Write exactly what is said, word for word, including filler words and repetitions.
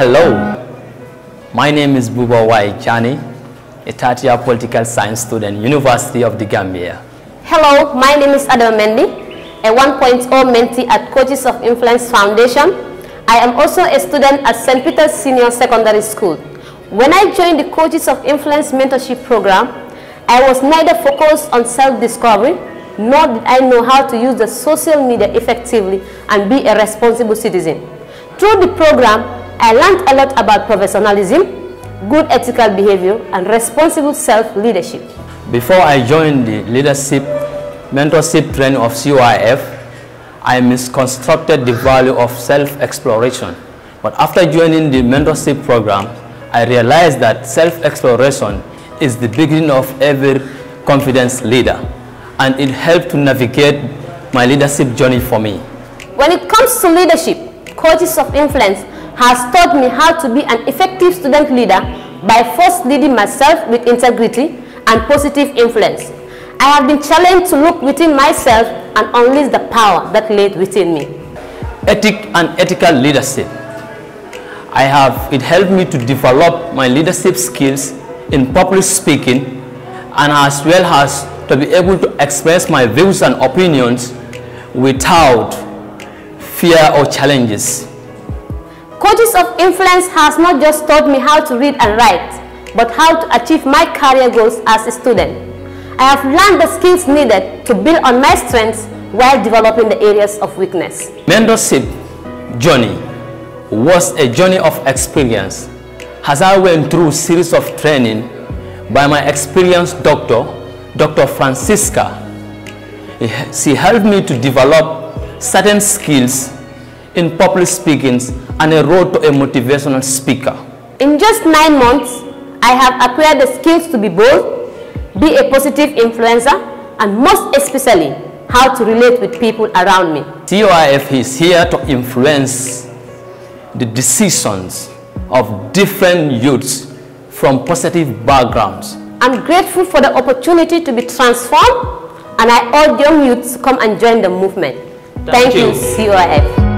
Hello, my name is Buba Wai Chani, a third-year political science student, University of the Gambia. Hello, my name is Adam Mendy, a one point oh mentee at Coaches of Influence Foundation. I am also a student at Saint Peter's Senior Secondary School. When I joined the Coaches of Influence mentorship program, I was neither focused on self-discovery, nor did I know how to use the social media effectively and be a responsible citizen. Through the program, I learned a lot about professionalism, good ethical behavior, and responsible self-leadership. Before I joined the leadership mentorship training of C O I F, I misconstructed the value of self-exploration. But after joining the mentorship program, I realized that self-exploration is the beginning of every confident leader, and it helped to navigate my leadership journey for me. When it comes to leadership, Coaches of Influence has taught me how to be an effective student leader by first leading myself with integrity and positive influence. I have been challenged to look within myself and unleash the power that laid within me. Ethic and ethical leadership. I have, it helped me to develop my leadership skills in public speaking, and as well as to be able to express my views and opinions without fear or challenges. Coaches of Influence has not just taught me how to read and write, but how to achieve my career goals as a student. I have learned the skills needed to build on my strengths while developing the areas of weakness. Mentorship journey was a journey of experience, as I went through a series of training by my experienced doctor, Doctor Francisca. She helped me to develop certain skills in public speaking and a road to a motivational speaker. In just nine months, I have acquired the skills to be bold, be a positive influencer, and most especially, how to relate with people around me. C O I F is here to influence the decisions of different youths from positive backgrounds. I'm grateful for the opportunity to be transformed, and I urge young youths to come and join the movement. Thank, Thank you, you, C O I F.